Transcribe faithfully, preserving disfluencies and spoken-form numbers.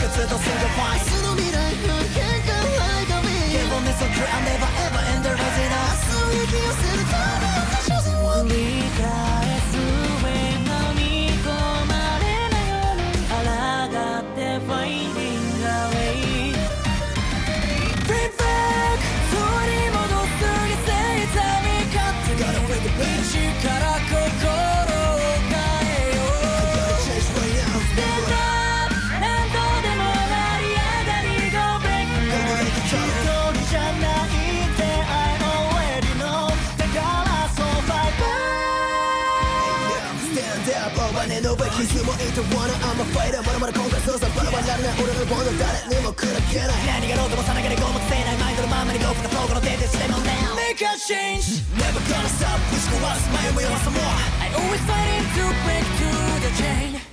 ずっと simplify 明日の未来が変化のないたび Give on me so true I never ever end the resonance 明日を引き寄せるため私は繰り返す上のに込まれないように抗って Finding a way Bring back 取り戻す犠牲痛み勝手に Gotta break the bench 一から心を変えよう Gotta change right now Stand up 何度でも成り上がり Go break Gonna make it 一人じゃないって I already know だからそう fight Stand up 大金の上傷もいいと wanna I'm a fighter まだまだ今回操作バラバラにならない俺のボンド誰にも砕けない何がろうともさながらごもつせないマインドのままに Go for the flow この手でしても Now Make a change Never gonna stop ぶち壊す迷いも弱さも I always fighting to break through the chain